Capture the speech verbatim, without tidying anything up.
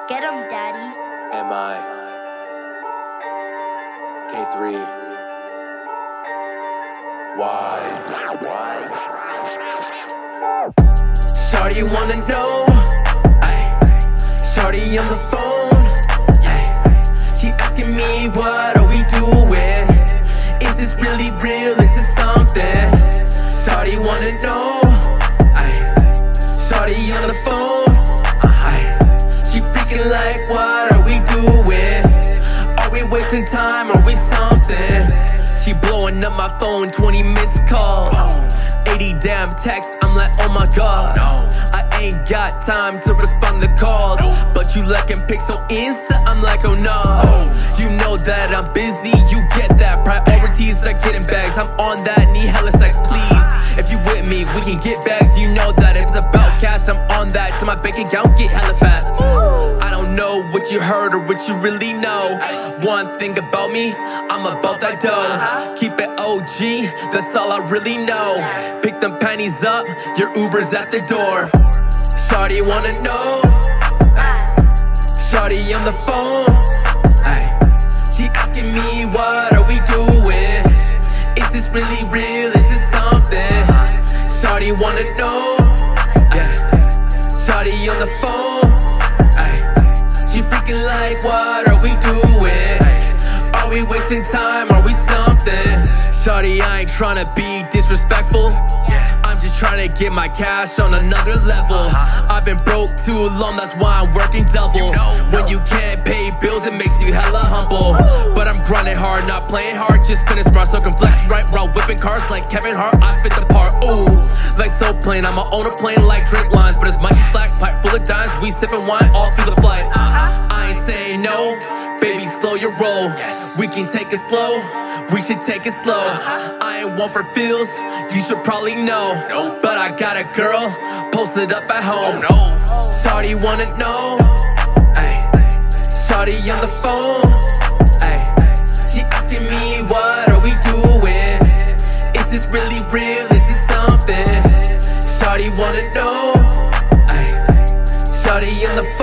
Get him, Daddy. M I K three Y. Shawty wanna know, ay, shawty on the phone, ay, she asking me what are we doing, is this really real, is this something, shawty wanna know, ay, shawty on the phone, ay, she freaking like what are we doing, are we wasting time, are we something, she blowing up my phone, twenty missed calls, eighty damn texts, I'm like, oh my god, I ain't got time to respond to calls, but you liking pics on Insta, I'm like, oh no, you know that I'm busy, you get that, priorities are getting bags, I'm on that, need hella sex, please, if you with me, we can get bags, you know that, if it's about cash, I'm on that, till my bank account get hella fat, I don't know what you heard or what you really know, one thing about me, I'm about that dough, keep it O G, that's all I really know, pick them panties up, your Uber's at the door, shawty wanna know, shawty on the phone, ay, she asking me what are we doing, is this really real, is this something, shawty wanna know, yeah, shawty on the phone, ay, she freaking like what are we doing, are we wasting time, are we something, shawty I ain't tryna be disrespectful, I'm just trying to get my cash on another level, I've been broke too long, that's why I'm working double, when you can't pay bills it makes you hella humble, but I'm grinding hard, not playing hard, just spinning smart so I can flex right, while whipping cars like Kevin Hart, I fit the part, ooh, like so plain, I'ma own a plane like Drake lines, but it's Mikey's black pipe full of dimes, we sipping wine all through the flight, I ain't saying no, baby slow your roll, we can take it slow, we should take it slow, I ain't one for feels, you should probably know, but I got a girl, posted up at home, shawty wanna know, ay, shawty on the phone, ay, she asking me what are we doing, is this really real, is this something, shawty wanna know, ay, shawty on the phone.